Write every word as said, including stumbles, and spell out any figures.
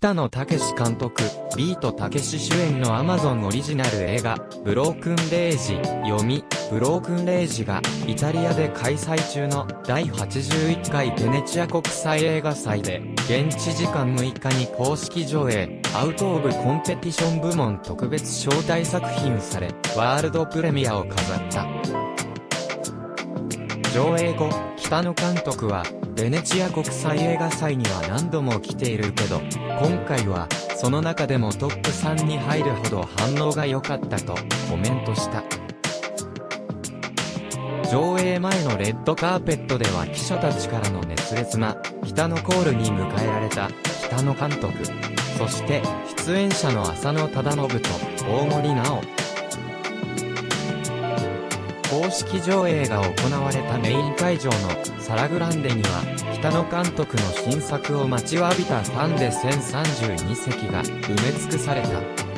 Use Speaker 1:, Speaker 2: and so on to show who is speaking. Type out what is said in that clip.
Speaker 1: 北野武監督、ビートたけし主演の Amazon オリジナル映画、ブロークンレイジ、読み、ブロークンレイジが、イタリアで開催中のだいはちじゅういっかいベネチア国際映画祭で、現地時間むいかに公式上映、アウトオブコンペティション部門特別招待作品され、ワールドプレミアを飾った。上映後、北野監督は、ベネチア国際映画祭には何度も来ているけど、今回は、その中でもトップさんに入るほど反応が良かったとコメントした。上映前のレッドカーペットでは記者たちからの熱烈な北野コールに迎えられた北野監督。そして出演者の浅野忠信と大森直。公式上映が行われたメイン会場のサラグランデには北野監督の新作を待ちわびたファンでせんさんじゅうにせきが埋め尽くされた。